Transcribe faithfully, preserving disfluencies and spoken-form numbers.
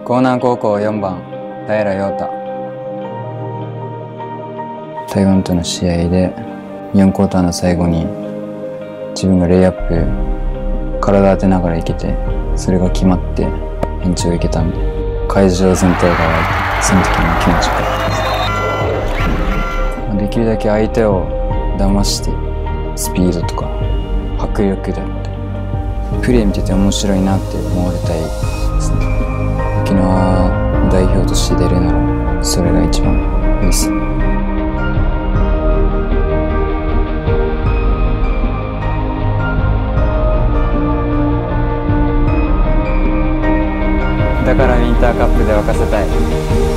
江南高校よんばん平陽太。台湾との試合でよんクォーターの最後に自分がレイアップ体当てながらいけて、それが決まって延長いけたんで、会場全体がその時の気持ちができるだけ相手を騙してスピードとか迫力だったりプレー見てて面白いなって思われたいですね。沖縄代表として出るならそれが一番いいです。だからウィンターカップで沸かせたい。